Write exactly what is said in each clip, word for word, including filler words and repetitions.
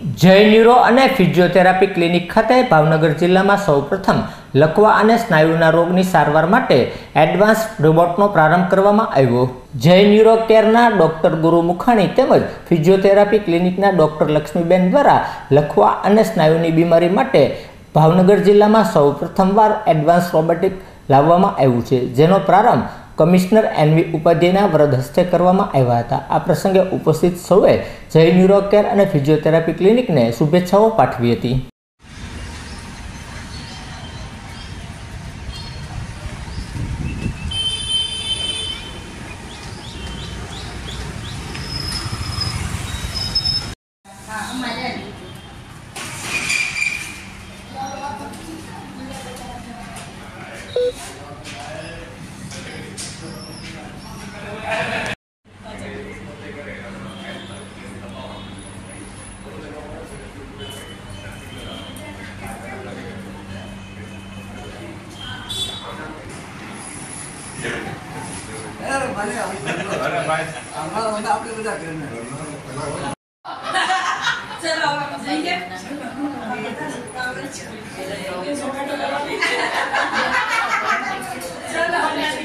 જય ન્યુરો અને physiotherapy clinic ખાતે ભાવનગર જિલ્લામાં સૌપ્રથમ લકવા અને સ્નાયુના રોગની સારવાર માટે એડવાન્સ રોબોટનો પ્રારંભ કરવામાં આવ્યો। જય ન્યુરો કેરના ડોક્ટર ગુરુ મુખાણી તેમજ ફિઝિયોથેરાપી ક્લિનિકના ડોક્ટર લક્ષ્મીબેન દ્વારા લકવા અને સ્નાયુની બીમારી માટે ભાવનગર જિલ્લામાં સૌપ્રથમવાર એડવાન્સ રોબોટિક લાવવામાં આવ્યું છે, જેનો પ્રારંભ કમિશનર એનવી ઉપાધ્યાયના વરદ હસ્તે કરવામાં આવ્યા હતા। આ પ્રસંગે ઉપસ્થિત સૌએ જય ન્યુરો કેર અને ફિઝિયોથેરાપી ક્લિનિકને શુભેચ્છાઓ પાઠવી હતી। अरे भाई हमारा बंदा आपने बजा करना चलो जाएंगे चलो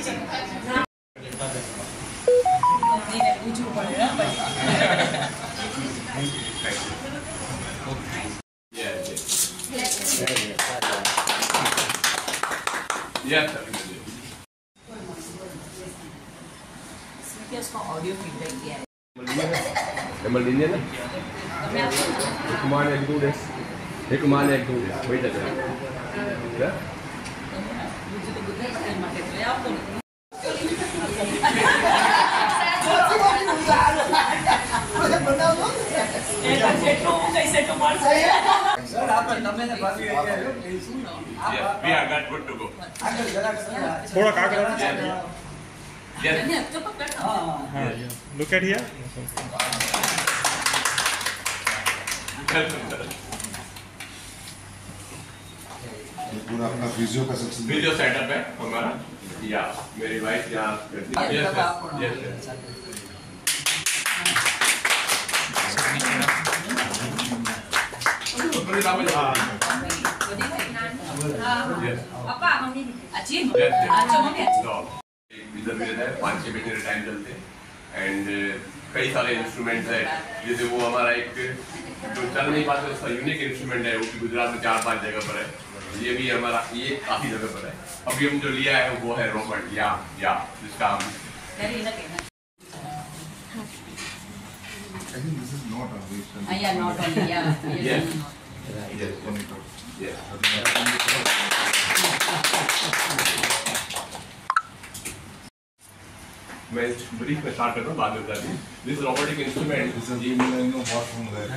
नहीं पूछो पड़ेगा यस उसका ऑडियो फीडबैक दिया है नंबर लीजिए ना एक मान एक दो डेस एक मान एक दो डेस वही चल रहा है मुझे तो गुजरात के मार्केट में आप तो कैसे कमाल सर आप तमने ने बात किया है सुनो आप we are got good to go आगे जरा थोड़ा कागज Yes. हाँ, look at here. पूरा अपना फिजियो का सेक्शन वीडियो सेटअप है हमारा। या मेरी वाइफ यहाँ करती है। यस यस पापा मम्मी अच्छी अच्छा मम्मी अच्छी इधर भी रहता है, पाँच छः महीने टाइम चलते हैं एंड कई सारे इंस्ट्रूमेंट्स है। जैसे वो हमारा एक जो चल नहीं पाते उसका यूनिक इंस्ट्रूमेंट है, वो भी गुजरात में चार पांच जगह पर है। ये भी हमारा ये काफ़ी जगह पर है। अभी हम जो लिया है वो है रोबोट या या जिसका हम I think this is not a waste. yeah not only yeah yes Yes, monitor. yes मैं ब्रीफ में स्टार्ट करता हूँ, बाद में बताती हूँ। This robotic instrument This is even I know what from there.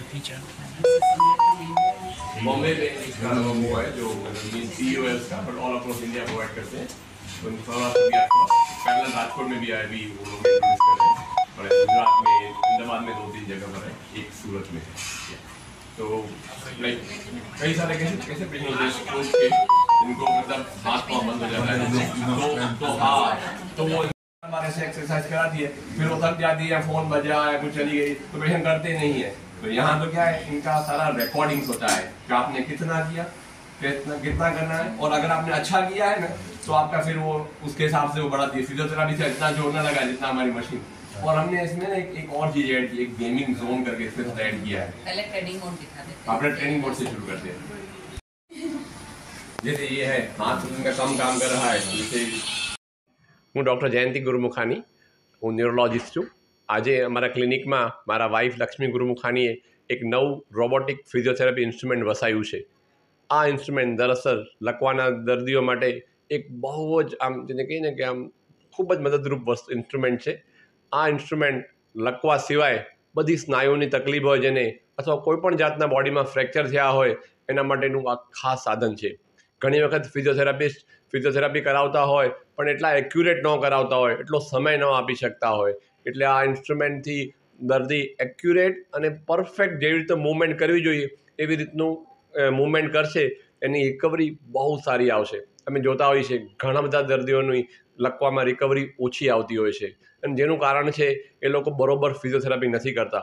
Bombay में इसका वो है जो सीईओ है उसका, but all across India provide करते हैं। तो सौराष्ट्र भी आपका पैरेलल राजकोट में भी आया भी वो लोग इंट्रोड्यूस कर रहे हैं, और गुजरात में अहमदाबाद में दो तीन जगह पर है, एक सूरत में है। तो लाइक कई सारे कैसे कैसे पेशेंट होते हैं स्ट्रोक के, इनको मतलब हाथ पाँव बंद हो जाता है, तो तो हाँ तो वो हमारे से एक्सरसाइज कराती है, फिर वो थक जाती है, फोन बजा या कुछ चली गई तो पेशेंट करते नहीं है। तो यहाँ तो क्या है, इनका सारा रिकॉर्डिंग्स होता है कि आपने कितना किया, कितना कितना करना है, और अगर आपने अच्छा किया है ना तो आपका फिर वो उसके हिसाब से वो बढ़ाती है। फिजियोथेरापी से इतना जोड़ना लगा जितना हमारी मशीन। और हमने इसमें एक, एक और चीज ऐड की, एक गेमिंग जोन करके इसके साथ ऐड किया है। पहले ट्रेनिंग मोड दिखा देते आपने ट्रेनिंग बोर्ड से शुरू करते हैं। जैसे ये है हाथ उनका कम काम कर रहा है, जैसे હું ડૉક્ટર જયંતિ ગુરુમુખાની, હું ન્યુરોલોજિસ્ટ છું। આજે અમારા ક્લિનિકમાં મારા વાઇફ લક્ષ્મી ગુરુમુખાનીએ એક નવું રોબોટિક ફિઝિયોથેરાપી ઇન્સ્ટ્રુમેન્ટ વસાવ્યું છે। આ ઇન્સ્ટ્રુમેન્ટ દરઅસલ લકવાના દર્દીઓ માટે એક બહુ જ આમ જેને કહીએ ને કે આમ ખૂબ જ મદદરૂપ વસ્તુ ઇન્સ્ટ્રુમેન્ટ છે। આ ઇન્સ્ટ્રુમેન્ટ લકવા સિવાય બધી સ્નાયુની તકલીફ હોય જેને, અથવા કોઈપણ જાતના બોડીમાં ફ્રેક્ચર થયા હોય એના માટેનું આ ખાસ સાધન છે। ઘણી વખત ફિઝિયોથેરાપિસ્ટ ફિઝિયોથેરાપી કરાવતા હોય પણ એટલા એક્યુરેટ ન કરાવતા હોય, એટલો સમય ન આપી શકતા હોય, એટલે આ ઇન્સ્ટ્રુમેન્ટથી દર્દી એક્યુરેટ અને પરફેક્ટ જેવી રીતે મૂવમેન્ટ કરવી જોઈએ એવી રીતનું મૂવમેન્ટ કરશે, એની રિકવરી બહુ સારી આવશે। અમે જોતા હોઈએ છીએ ઘણા બધા દર્દીઓની લકવામાં રિકવરી ઓછી આવતી હોય છે, અને જેનું કારણ છે એ લોકો બરોબર ફિઝિયોથેરાપી નથી કરતા।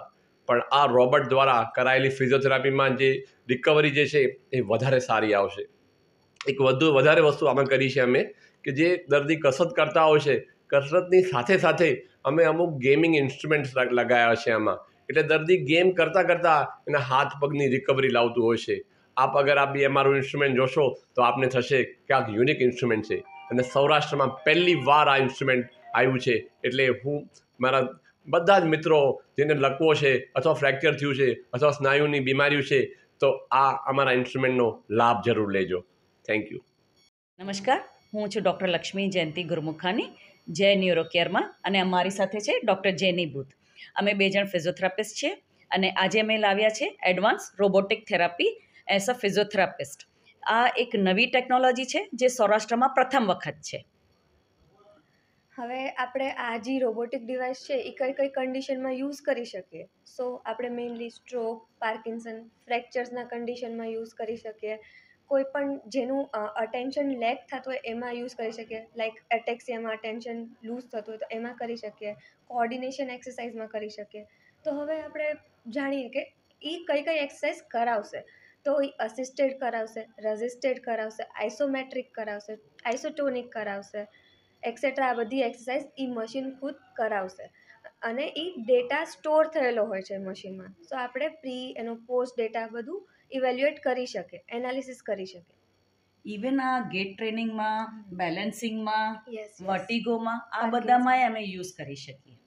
પણ આ રોબોટ દ્વારા કરાયેલી ફિઝિયોથેરાપીમાં જે રિકવરી જે છે એ વધારે સારી આવશે. એક વધુ વધારે વસ્તુ આમાં કરી છે અમે કે જે દર્દી કસરત કરતા હોય છે, કસરતની સાથે સાથે અમે અમુક ગેમિંગ ઇન્સ્ટ્રુમેન્ટ્સ લગાવ્યા છે આમાં, એટલે દર્દી ગેમ કરતાં કરતાં એના હાથ પગની રિકવરી લાવતું હોય છે. આપ અગર આ બી અમારું ઇન્સ્ટ્રુમેન્ટ જોશો તો આપને થશે કે આ યુનિક ઇન્સ્ટ્રુમેન્ટ છે અને સૌરાષ્ટ્રમાં પહેલી વાર આ ઇન્સ્ટ્રુમેન્ટ આવ્યું છે. એટલે હું મારા બધા જ મિત્રો જેને લકવો છે અથવા ફ્રેક્ચર થયું છે અથવા સ્નાયુની બીમારીઓ છે તો આ અમારા ઇન્સ્ટ્રુમેન્ટનો લાભ જરૂર લેજો. Thank you. નમસ્કાર, હું છું ડૉક્ટર લક્ષ્મી જયંતિ ગુરમુખાની, જય ન્યુરોકેરમાં, અને અમારી સાથે છે ડૉક્ટર જેની બુથ. અમે બે જણ ફિઝિયોથેરાપિસ્ટ છીએ અને આજે અમે લાવ્યા છે advance robotic therapy as a physiotherapist. આ એક નવી ટેકનોલોજી છે જે સૌરાષ્ટ્રમાં પ્રથમ વખત છે. હવે આપણે આ જે રોબોટિક ડિવાઇસ છે એ કઈ કઈ કન્ડિશનમાં યુઝ કરી શકીએ. સો આપણે મેઇનલી સ્ટ્રોક, પાર્કિન્સન, ફ્રેક્ચર્સના કન્ડિશનમાં યુઝ કરી શકીએ. કોઈ પણ જેનું અટેન્શન લેક થતું હોય એમાં યુઝ કરી શકીએ. લાઈક એટેક્સિયામાં અટેન્શન લૂઝ થતું હોય તો એમાં કરી શકીએ. કોઓર્ડિનેશન એક્સરસાઇઝમાં કરી શકીએ. તો હવે આપણે જાણીએ કે એ કઈ કઈ એક્સરસાઇઝ કરાવશે. તો એ અસિસ્ટેડ કરાવશે, રજિસ્ટેડ કરાવશે, આઇસોમેટ્રિક કરાવશે, આઇસોટોનિક કરાવશે, એક્સેટ્રા. આ બધી એક્સરસાઇઝ એ મશીન ખુદ કરાવશે અને એ ડેટા સ્ટોર થયેલો હોય છે મશીનમાં. સો આપણે પ્રી એનો પોસ્ટ ડેટા બધું ઇવેલ્યુએટ કરી શકીએ, એનાલિસિસ કરી શકીએ. ઇવન આ ગેટ ટ્રેનિંગમાં, બેલેન્સિંગમાં, યસ વર્ટિગોમાં, આ બધામાં અમે યુઝ કરી શકીએ.